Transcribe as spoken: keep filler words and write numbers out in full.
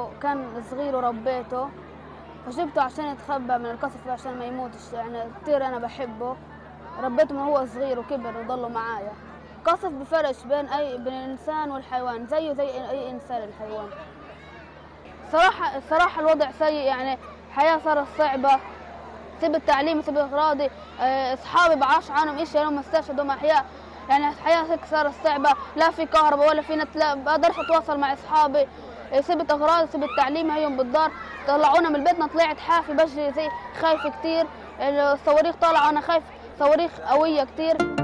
لانه كان صغير وربيته، فجبته عشان يتخبى من القصف عشان ما يموتش. يعني كتير انا بحبه، ربيته من هو صغير وكبر وضله معايا. قصف بفرش بين اي بين الانسان والحيوان، زيه زي اي انسان الحيوان. صراحه الصراحه الوضع سيء، يعني الحياه صارت صعبه، سيب التعليم سيب اغراضي، اصحابي بعاش عنهم اشي لهم استشهدوا احياء. يعني الحياه هيك صارت صعبه، لا في كهرباء ولا في نت، لا بقدرش اتواصل مع اصحابي، سبت اغراضي سبت التعليم هيهم بالدار. طلعونا من بيتنا، طلعت حافي بجري زي خايفه كتير، الصواريخ طالعه وانا خايف، صواريخ قويه كتير.